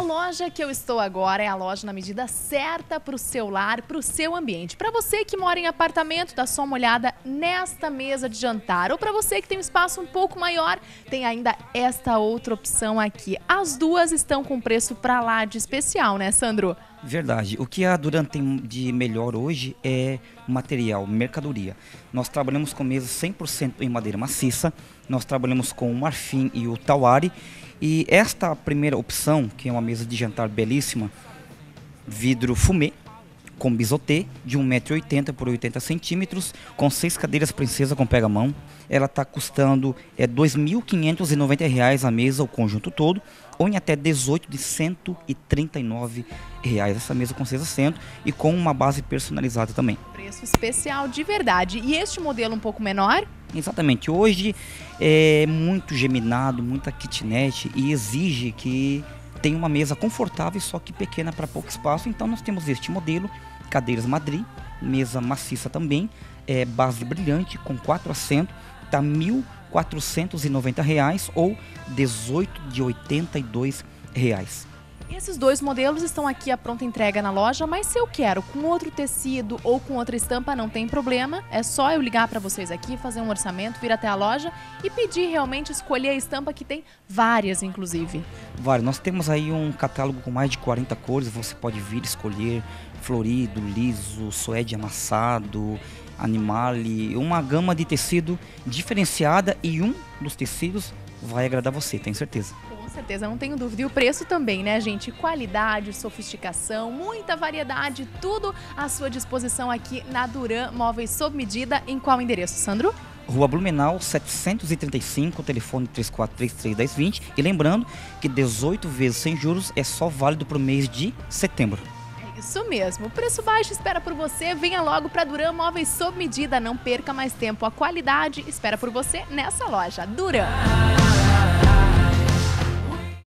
loja que eu estou agora é a loja na medida certa para o seu lar, para o seu ambiente. Para você que mora em apartamento, dá só uma olhada nesta mesa de jantar. Ou para você que tem um espaço um pouco maior, tem ainda esta outra opção aqui. As duas estão com preço para lá de especial, né, Sandro? Verdade. O que a Duran tem de melhor hoje é material, mercadoria. Nós trabalhamos com mesas 100% em madeira maciça, nós trabalhamos com o marfim e o tauari. E esta primeira opção, que é uma mesa de jantar belíssima, vidro fumê, com bisotê, de 1,80 m por 80 cm, com 6 cadeiras princesa com pega-mão. Ela está custando R$ 2.590 a mesa, o conjunto todo, ou em até 18 de R$ 139. Essa mesa com 6 assentos e com uma base personalizada também. Preço especial de verdade. E este modelo um pouco menor? Exatamente. Hoje é muito geminado, muita kitnet e exige que tenha uma mesa confortável, só que pequena para pouco espaço. Então nós temos este modelo, cadeiras Madrid, mesa maciça também, base brilhante com 4 assentos, está R$ 1.490 ou 18 de R$ 82. Esses dois modelos estão aqui à pronta entrega na loja, mas se eu quero com outro tecido ou com outra estampa, não tem problema. É só eu ligar para vocês aqui, fazer um orçamento, vir até a loja e pedir realmente escolher a estampa, que tem várias, inclusive. Várias. Nós temos aí um catálogo com mais de 40 cores, você pode vir escolher florido, liso, suede amassado, animale, uma gama de tecido diferenciada e um dos tecidos vai agradar você, tenho certeza. Com certeza, não tenho dúvida. E o preço também, né, gente? Qualidade, sofisticação, muita variedade, tudo à sua disposição aqui na Duran Móveis sob medida. Em qual endereço, Sandro? Rua Blumenau, 735, telefone 3433-1020. E lembrando que 18 vezes sem juros é só válido para o mês de setembro. Isso mesmo, o preço baixo espera por você. Venha logo para Duran Móveis sob medida. Não perca mais tempo. A qualidade espera por você nessa loja. Duran.